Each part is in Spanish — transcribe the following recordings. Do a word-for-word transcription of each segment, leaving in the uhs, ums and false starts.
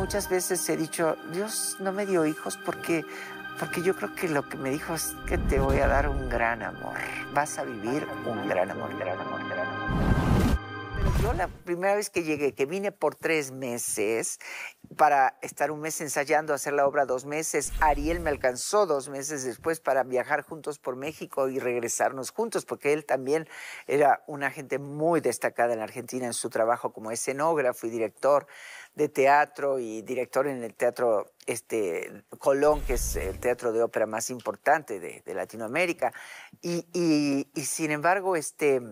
muchas veces he dicho, Dios no me dio hijos porque, porque yo creo que lo que me dijo es que te voy a dar un gran amor. Vas a vivir un gran amor, gran amor, gran amor. Yo la primera vez que llegué, que vine por tres meses, para estar un mes ensayando, hacer la obra dos meses, Ariel me alcanzó dos meses después para viajar juntos por México y regresarnos juntos, porque él también era una gente muy destacada en Argentina en su trabajo como escenógrafo y director de teatro y director en el Teatro este, Colón, que es el teatro de ópera más importante de, de Latinoamérica. Y, y, y sin embargo, este...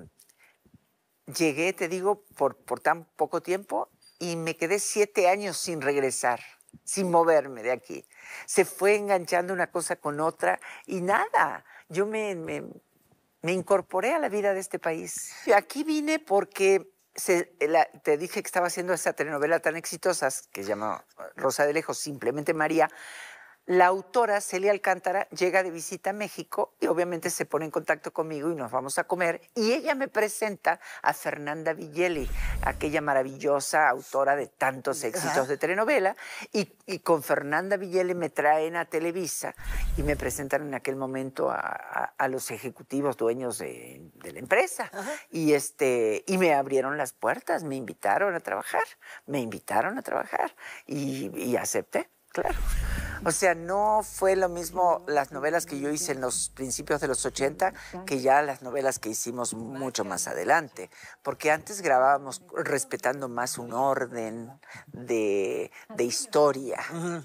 llegué, te digo, por, por tan poco tiempo y me quedé siete años sin regresar, sin moverme de aquí. Se fue enganchando una cosa con otra y nada, yo me, me, me incorporé a la vida de este país. Aquí vine porque se, la, te dije que estaba haciendo esa telenovela tan exitosa que se llama Rosa de Lejos, simplemente María. La autora, Celia Alcántara, llega de visita a México y obviamente se pone en contacto conmigo y nos vamos a comer. Y ella me presenta a Fernanda Villeli, aquella maravillosa autora de tantos éxitos Ajá. de telenovela. Y, y con Fernanda Villeli me traen a Televisa y me presentan en aquel momento a, a, a los ejecutivos dueños de, de la empresa. Y, este, y me abrieron las puertas, me invitaron a trabajar, me invitaron a trabajar y, y acepté. Claro. O sea, no fue lo mismo las novelas que yo hice en los principios de los ochenta que ya las novelas que hicimos mucho más adelante. Porque antes grabábamos respetando más un orden de, de historia. Uh-huh.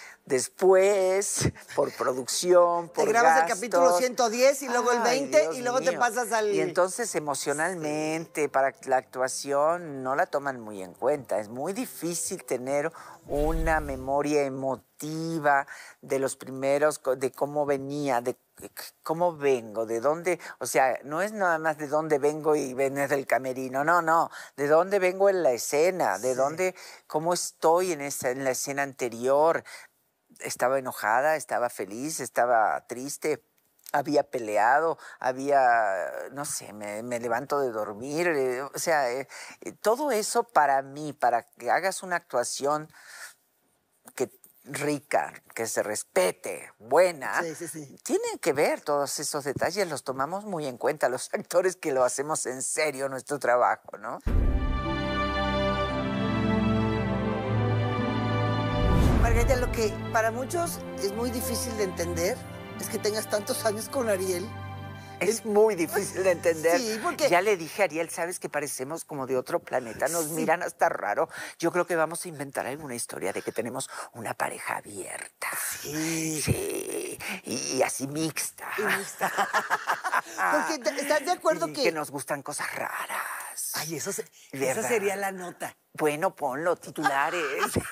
Después, por producción, por Te grabas gastos. el capítulo ciento diez y luego el veinte Dios y luego mío. te pasas al... Y entonces emocionalmente, sí. para la actuación, no la toman muy en cuenta. Es muy difícil tener una memoria emotiva de los primeros, de cómo venía, de cómo vengo, de dónde... O sea, no es nada más de dónde vengo y venir del camerino, no, no. De dónde vengo en la escena, de sí. dónde... cómo estoy en, esa, en la escena anterior. Estaba enojada, estaba feliz, estaba triste, había peleado, había, no sé, me, me levanto de dormir. Eh, o sea, eh, todo eso para mí, para que hagas una actuación que rica, que se respete, buena, sí, sí, sí. tiene que ver todos esos detalles, los tomamos muy en cuenta los actores que lo hacemos en serio nuestro trabajo, ¿no? Margarita, lo que para muchos es muy difícil de entender es que tengas tantos años con Ariel. Es muy difícil de entender. Sí, porque... Ya le dije a Ariel, ¿sabes que parecemos como de otro planeta? Nos sí. miran hasta raro. Yo creo que vamos a inventar alguna historia de que tenemos una pareja abierta. Sí. Sí. Y así mixta. Y mixta. Porque, ¿estás de acuerdo y que...? que nos gustan cosas raras. Ay, eso se... esa sería la nota. Bueno, ponlo, titulares.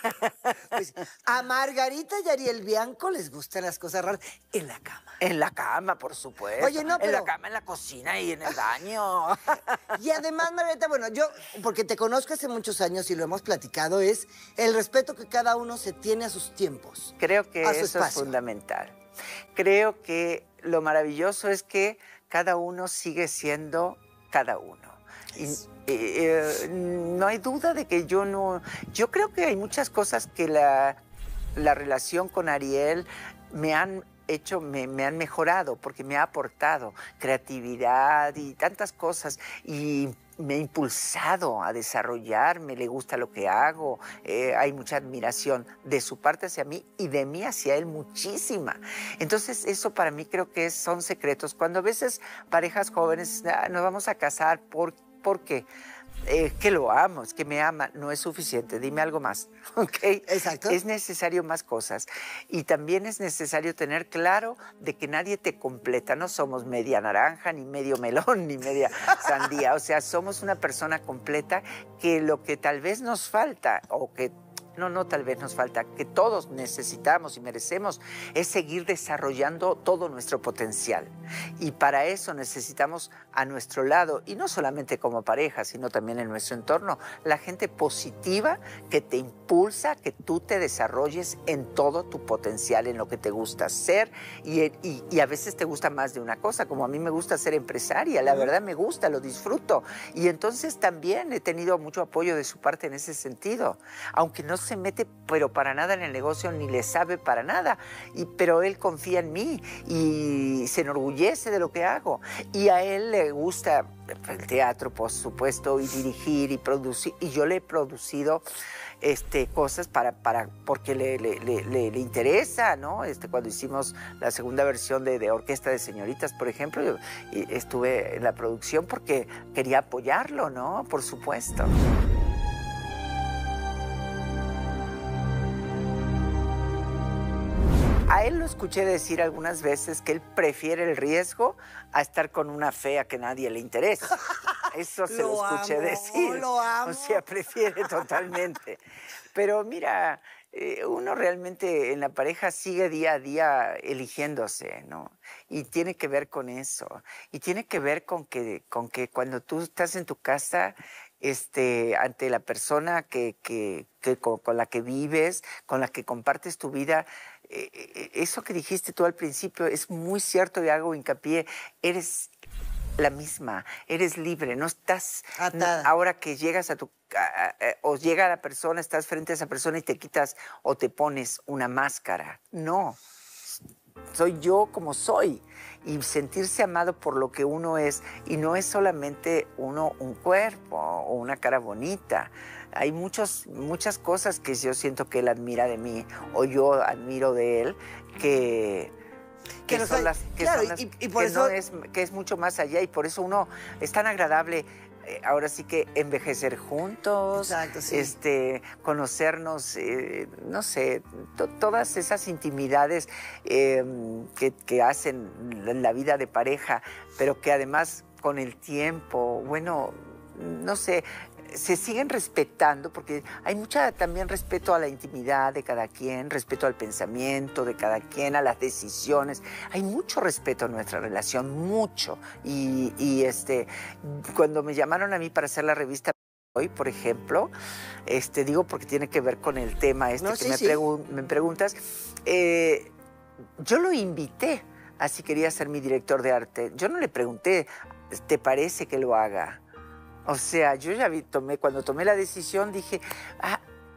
Pues, a Margarita y Ariel Bianco les gustan las cosas raras en la cama. En la cama, por supuesto. Oye, no, pero... En la cama, en la cocina y en el baño. Y además, Margarita, bueno, yo, porque te conozco hace muchos años y lo hemos platicado, es el respeto que cada uno se tiene a sus tiempos. Creo que eso espacio. es fundamental. Creo que lo maravilloso es que cada uno sigue siendo cada uno. Y, eh, no hay duda de que yo no... Yo creo que hay muchas cosas que la, la relación con Ariel me han hecho, me, me han mejorado, porque me ha aportado creatividad y tantas cosas. Y me ha impulsado a desarrollarme, le gusta lo que hago, eh, hay mucha admiración de su parte hacia mí y de mí hacia él muchísima. Entonces eso para mí creo que es, son secretos. Cuando a veces parejas jóvenes, ah, nos vamos a casar por, ¿por qué? Eh, que lo amo, es que me ama, no es suficiente, dime algo más, ¿ok? Exacto. Es necesario más cosas. Y también es necesario tener claro de que nadie te completa, no somos media naranja, ni medio melón, ni media sandía, o sea, somos una persona completa que lo que tal vez nos falta, o que no, no, tal vez nos falta, que todos necesitamos y merecemos, es seguir desarrollando todo nuestro potencial. Y para eso necesitamos a nuestro lado, y no solamente como pareja, sino también en nuestro entorno, la gente positiva que te impulsa, que tú te desarrolles en todo tu potencial, en lo que te gusta hacer, y, y, y a veces te gusta más de una cosa, como a mí me gusta ser empresaria, la verdad me gusta, lo disfruto. Y entonces también he tenido mucho apoyo de su parte en ese sentido, aunque no se mete, pero para nada en el negocio, ni le sabe para nada. Y, pero él confía en mí y se enorgullece de lo que hago. Y a él le gusta el teatro, por supuesto, y dirigir y producir. Y yo le he producido este, cosas para, para, porque le, le, le, le, le interesa, ¿no? Este, cuando hicimos la segunda versión de, de Orquesta de Señoritas, por ejemplo, yo, y estuve en la producción porque quería apoyarlo, ¿no? Por supuesto. A él lo escuché decir algunas veces que él prefiere el riesgo a estar con una fea que nadie le interesa. Eso se lo, lo escuché amo, decir. Lo amo. O sea, prefiere totalmente. Pero mira, eh, uno realmente en la pareja sigue día a día eligiéndose, ¿no? Y tiene que ver con eso. Y tiene que ver con que, con que cuando tú estás en tu casa, este, ante la persona que, que, que con, con la que vives, con la que compartes tu vida, eh, eso que dijiste tú al principio es muy cierto y hago hincapié. Eres la misma, eres libre, no estás atada. No, ahora que llegas a tu a, a, o llega la persona, estás frente a esa persona y te quitas o te pones una máscara. No, soy yo como soy. Y sentirse amado por lo que uno es, y no es solamente uno un cuerpo o una cara bonita. Hay muchos, muchas cosas que yo siento que él admira de mí o yo admiro de él que, que, que son hay, las que, claro, son las, y, y por que, eso... no es, que es mucho más allá, y por eso uno es tan agradable. Eh, ahora sí que envejecer juntos, exacto, sí. este, conocernos, eh, no sé, to, todas esas intimidades eh, que, que hacen la vida de pareja, pero que además con el tiempo, bueno, no sé, se siguen respetando, porque hay mucha también respeto a la intimidad de cada quien, respeto al pensamiento de cada quien, a las decisiones. Hay mucho respeto en nuestra relación, mucho. Y, y este, cuando me llamaron a mí para hacer la revista hoy, por ejemplo, este, digo porque tiene que ver con el tema este no, que sí, me, sí. Pregun me preguntas, eh, yo lo invité a si quería ser mi director de arte. Yo no le pregunté, ¿te parece que lo haga? O sea, yo ya vi, tomé, cuando tomé la decisión dije, ah,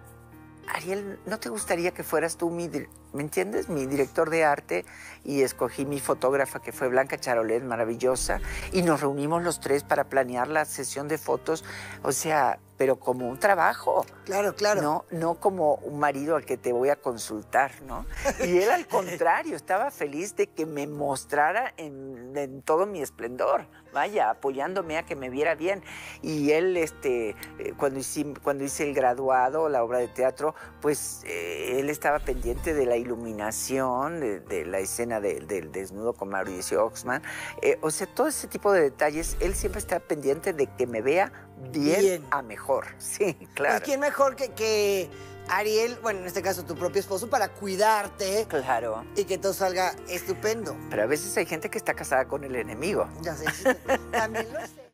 Ariel, ¿no te gustaría que fueras tú mi, ¿me entiendes? Mi director de arte, y escogí mi fotógrafa que fue Blanca Charolet, maravillosa, y nos reunimos los tres para planear la sesión de fotos, o sea, pero como un trabajo. Claro, claro. No, no como un marido al que te voy a consultar, ¿no? Y él al contrario, estaba feliz de que me mostrara en, en todo mi esplendor, vaya, apoyándome a que me viera bien. Y él, este, cuando hice, cuando hice el graduado, la obra de teatro, pues eh, él estaba pendiente de la iluminación, de, de la escena de, del desnudo con Mauricio Oxman. Eh, o sea, todo ese tipo de detalles, él siempre está pendiente de que me vea bien, bien. a mejor. Sí, claro. Pues quién mejor que, que Ariel, bueno, en este caso tu propio esposo, para cuidarte. Claro. Y que todo salga estupendo. Pero a veces hay gente que está casada con el enemigo. Ya sé, sí, también lo sé.